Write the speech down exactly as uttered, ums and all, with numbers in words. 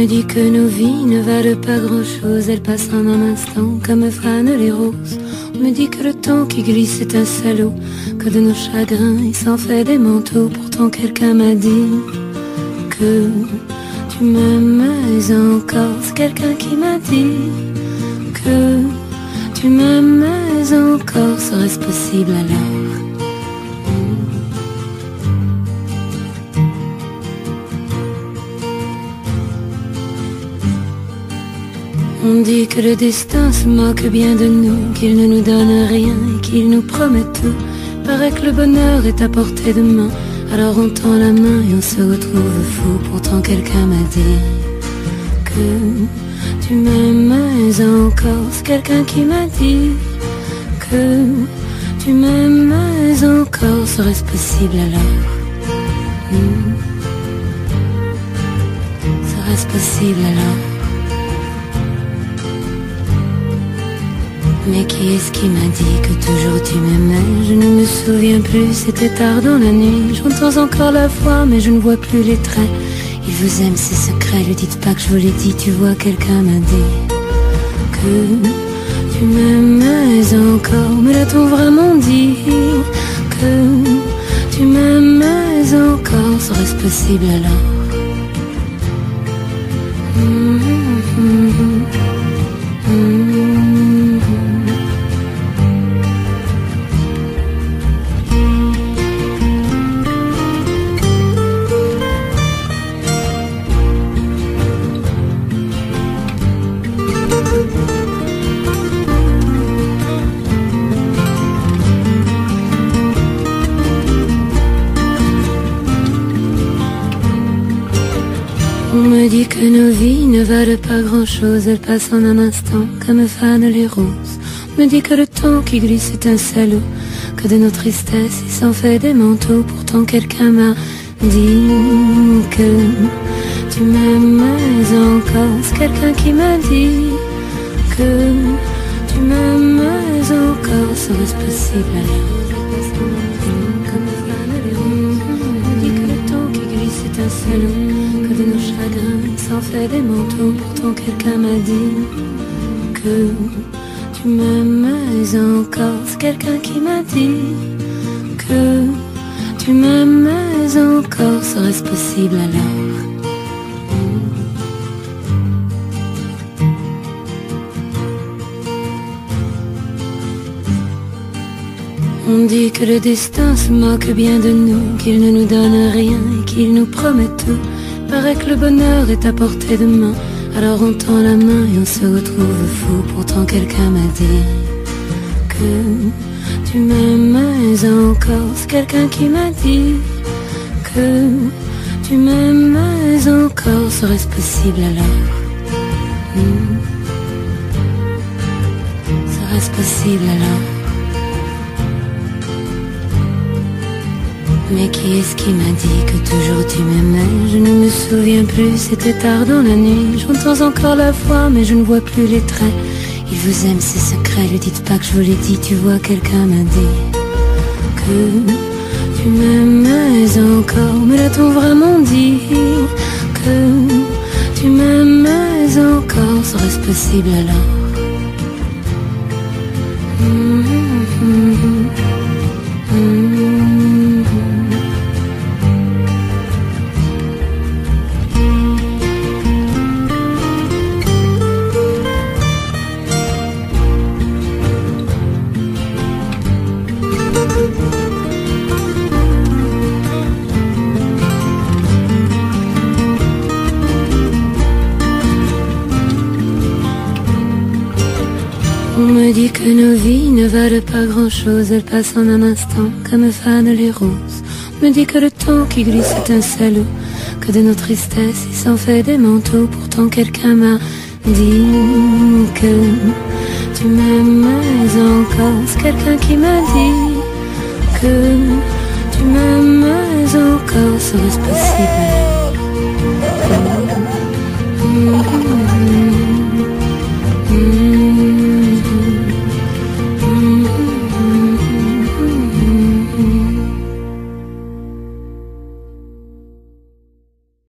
me dit que nos vies ne valent pas grand-chose, elles passent en un instant comme fanent les roses. On me dit que le temps qui glisse est un salaud, que de nos chagrins il s'en fait des manteaux. Pourtant quelqu'un m'a dit que tu m'aimes encore. C'est quelqu'un qui m'a dit que tu m'aimes encore. Serait-ce possible alors? On dit que le destin se moque bien de nous, qu'il ne nous donne rien et qu'il nous promet tout. Paraît que le bonheur est à portée de main, alors on tend la main et on se retrouve fou. Pourtant quelqu'un m'a dit que tu m'aimes encore. C'est quelqu'un qui m'a dit que tu m'aimes encore. Serait-ce possible alors? hmm. Serait-ce possible alors? Mais qui est-ce qui m'a dit que toujours tu m'aimais? Je ne me souviens plus, c'était tard dans la nuit. J'entends encore la voix mais je ne vois plus les traits. Il vous aime, c'est secret, lui dites pas que je vous l'ai dit. Tu vois, quelqu'un m'a dit que tu m'aimais encore. Mais l'a-t-on vraiment dit que tu m'aimais encore? Serait-ce possible alors? mmh, mmh, mmh, mmh. On me dit que nos vies ne valent pas grand-chose, elles passent en un instant comme fanent les roses. On me dit que le temps qui glisse est un salaud, que de nos tristesses il s'en fait des manteaux. Pourtant quelqu'un m'a dit que tu m'aimes encore. C'est quelqu'un qui m'a dit que tu m'aimes encore. Serait-ce possible alors? On me dit que le temps qui glisse est un salaud, que de nos chagrins il s'en fait des manteaux. Pourtant quelqu'un m'a dit que tu m'aimes encore. C'est quelqu'un qui m'a dit que tu m'aimes encore. Serait-ce possible alors? On dit que le destin se moque bien de nous, qu'il ne nous donne rien et qu'il nous promet tout. Paraît que le bonheur est à portée de main, alors on tend la main et on se retrouve fou. Pourtant quelqu'un m'a dit que tu m'aimes encore. C'est quelqu'un qui m'a dit que tu m'aimes encore. Serait-ce possible alors? hmm. Serait-ce possible alors? Mais qui est-ce qui m'a dit que toujours tu m'aimais? Je ne me souviens plus, c'était tard dans la nuit. J'entends encore la voix mais je ne vois plus les traits. Il vous aime, c'est secret, lui dites pas que je vous l'ai dit. Tu vois, quelqu'un m'a dit que tu m'aimais encore. Mais l'a-t-on vraiment dit que tu m'aimais encore? Serait-ce possible alors? mmh, mmh, mmh, mmh. On me dit que nos vies ne valent pas grand-chose, elles passent en un instant comme fanent les roses. On me dit que le temps qui glisse est un salaud, que de nos tristesses il s'en fait des manteaux. Pourtant quelqu'un m'a dit que tu m'aimes encore. C'est quelqu'un qui m'a dit que tu m'aimes encore. Serait-ce possible?